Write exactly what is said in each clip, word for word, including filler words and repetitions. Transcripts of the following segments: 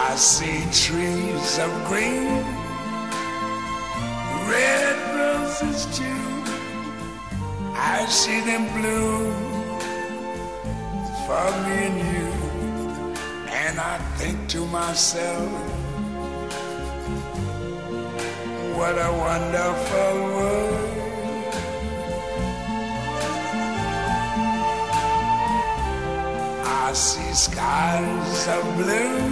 I see trees of green, red roses too. I see them bloom for me and you. And I think to myself, what a wonderful world. I see skies of blue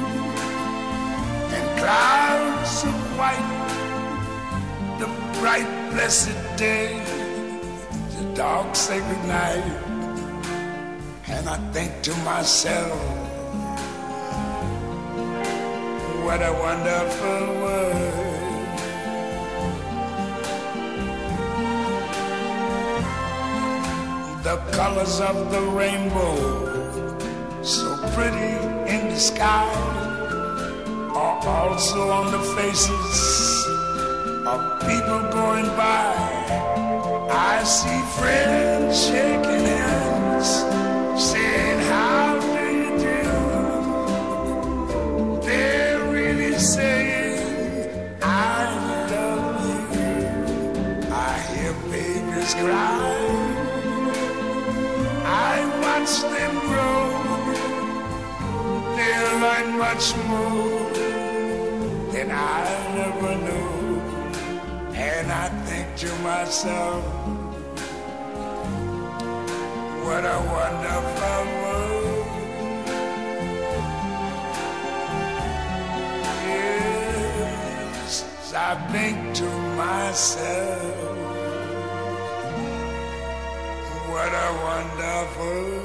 and clouds of white, the bright blessed day, the dark sacred night. And I think to myself, what a wonderful world. The colors of the rainbow, so pretty in the sky, are also on the faces of people going by. I see friends shaking hands, saying, how do you do? They're really saying, I love you. I hear babies cry, I watch them grow. They'll learn much more than I never knew. And I think to myself, what a wonderful world. Yes, I think to myself, what a wonderful